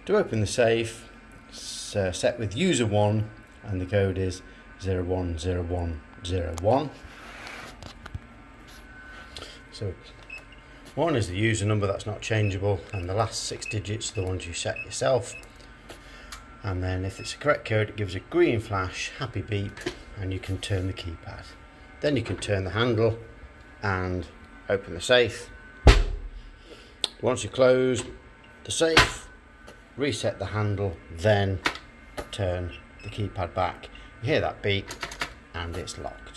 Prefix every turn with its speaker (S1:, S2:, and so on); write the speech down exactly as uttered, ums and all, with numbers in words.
S1: To open the safe, it's uh, set with user one and the code is zero one zero one zero one. So one is the user number, that's not changeable, and the last six digits are the ones you set yourself. And then if it's a correct code, it gives a green flash, happy beep, and you can turn the keypad. Then you can turn the handle and open the safe. Once you close the safe, reset the handle, then turn the keypad back. You hear that beep and it's locked.